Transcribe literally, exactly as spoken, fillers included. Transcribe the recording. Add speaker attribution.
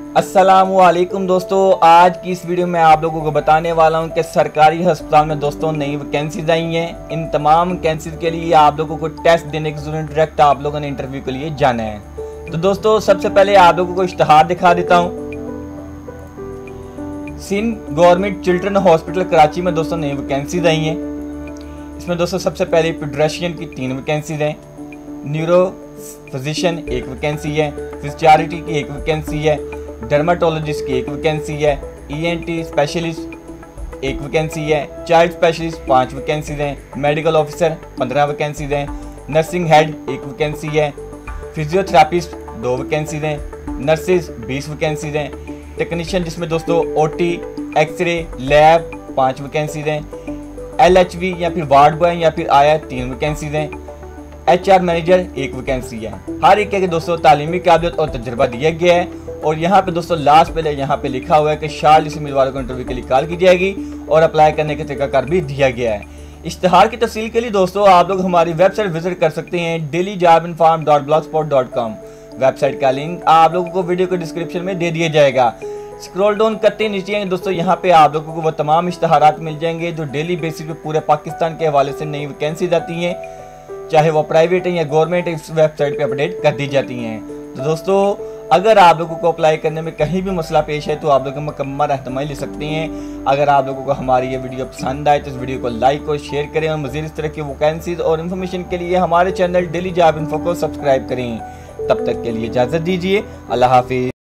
Speaker 1: अस्सलामुअलैकुम दोस्तों, आज की इस वीडियो में आप लोगों को बताने वाला हूं कि सरकारी अस्पताल में दोस्तों नई वैकेंसीज आई हैं। इन तमाम वैकेंसीज के लिए आप लोगों को टेस्ट देने की जरूरत, डायरेक्ट आप लोगों ने इंटरव्यू के लिए जाना है। तो दोस्तों सबसे पहले आप लोगों को इश्तहार दिखा देता हूं। Sindh government children hospital Karachi में दोस्तों नई वैकेंसीज आई हैं। इसमें दोस्तों सबसे पहले पीडियाट्रिशियन की तीन वैकेंसीज हैं, न्यूरो फिजिशियन एक वैकेंसी है, फिजियोथेरेपी की एक वैकेंसी है, डर्माटोलॉजिस्ट की एक वैकेंसी है, ईएनटी स्पेशलिस्ट एक वैकेंसी है, चाइल्ड स्पेशलिस्ट पाँच वैकेंसीज हैं, मेडिकल ऑफिसर पंद्रह वैकेंसीज हैं, नर्सिंग हेड एक वैकेंसी है, फिजियोथेरापिस्ट दो वैकेंसीज हैं, नर्सेज बीस वैकेंसीज हैं, टेक्नीशियन जिसमें दोस्तों ओटी, एक्सरे, लैब पाँच वैकेंसीज हैं, एलएचवी या फिर वार्ड बॉय या फिर आया तीन वैकेंसीज हैं, एचआर मैनेजर एक वैकेंसी है। हर एक के दोस्तों तालीमी काबिलियत और तजुर्बा दिया गया है। और यहाँ पे दोस्तों लास्ट पे यहाँ पे लिखा हुआ है कि चालीस उम्मीदवारों को इंटरव्यू के लिए कॉल की जाएगी और अप्लाई करने का तरीकाकार भी दिया गया है। इश्तिहार की तफसील के लिए दोस्तों आप लोग हमारी वेबसाइट विजिट कर सकते हैं daily job inform dot blogspot dot com. Website का लिंक आप लोगों को वीडियो के डिस्क्रिप्शन में दे दिया जाएगा। स्क्रॉल डाउन करते नीचे दोस्तों यहाँ पे आप लोगों को वो तमाम इश्तिहारात मिल जाएंगे जो डेली बेसिस पे पूरे पाकिस्तान के हवाले से नई वैकेंसीज आती हैं, चाहे वो प्राइवेट है या गवर्नमेंट, इस वेबसाइट पे अपडेट कर दी जाती हैं। तो दोस्तों अगर आप लोगों को अप्लाई करने में कहीं भी मसला पेश है तो आप लोग मुकम्मल रहनुमाई ले सकते हैं। अगर आप लोगों को हमारी ये वीडियो पसंद आए तो इस वीडियो को लाइक और शेयर करें और मज़ीद इस तरह की वैकेंसीज और इन्फॉर्मेशन के लिए हमारे चैनल डेली जॉब इन्फो को सब्सक्राइब करें। तब तक के लिए इजाज़त दीजिए। अल्लाह हाफिज़।